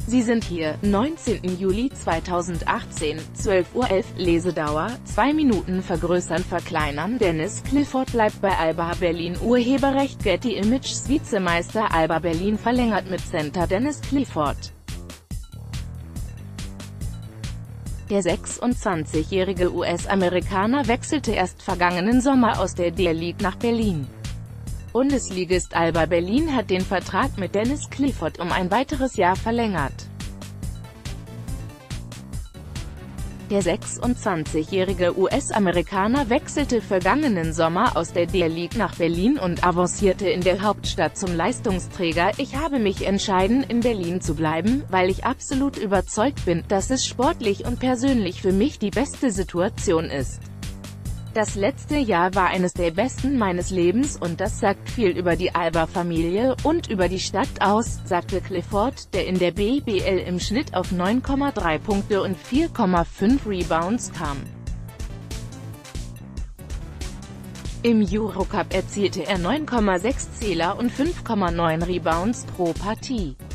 Sie sind hier, 19. Juli 2018, 12:11 Uhr, Lesedauer, 2 Minuten vergrößern verkleinern. Dennis Clifford bleibt bei Alba Berlin. Urheberrecht Getty Images. Vizemeister Alba Berlin verlängert mit Center Dennis Clifford. Der 26-jährige US-Amerikaner wechselte erst vergangenen Sommer aus der D-League nach Berlin. Bundesligist Alba Berlin hat den Vertrag mit Dennis Clifford um ein weiteres Jahr verlängert. Der 26-jährige US-Amerikaner wechselte vergangenen Sommer aus der D-League nach Berlin und avancierte in der Hauptstadt zum Leistungsträger. Ich habe mich entschieden, in Berlin zu bleiben, weil ich absolut überzeugt bin, dass es sportlich und persönlich für mich die beste Situation ist. Das letzte Jahr war eines der besten meines Lebens und das sagt viel über die Alba-Familie und über die Stadt aus, sagte Clifford, der in der BBL im Schnitt auf 9,3 Punkte und 4,5 Rebounds kam. Im Eurocup erzielte er 9,6 Zähler und 5,9 Rebounds pro Partie.